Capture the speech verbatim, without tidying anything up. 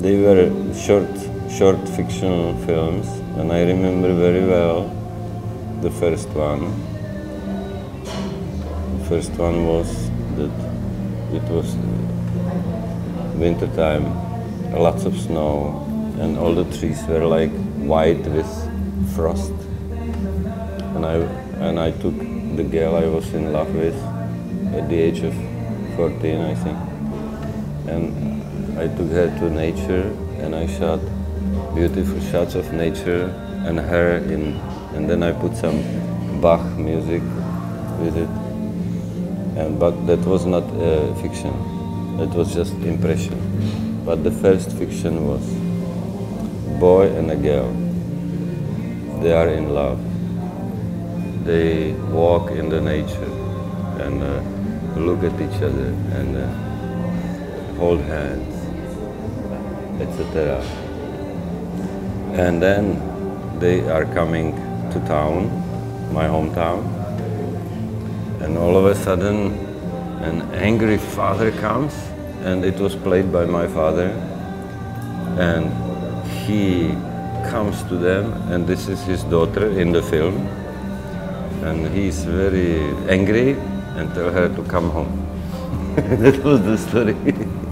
They were short, short fiction films, and I remember very well the first one. The first one was that it was winter time, lots of snow, and all the trees were like white with frost. And I and I took the girl I was in love with at the age of fourteen, I think, and I took her to nature, and I shot beautiful shots of nature and her in, and then I put some Bach music with it. And but that was not uh, fiction; it was just impression. But the first fiction was boy and a girl. They are in love. They walk in the nature and uh, look at each other and uh, hold hands, et cetera. And then they are coming to town, my hometown, and all of a sudden an angry father comes, and it was played by my father, and he comes to them, and this is his daughter in the film, and he's very angry and tell her to come home. That was the story.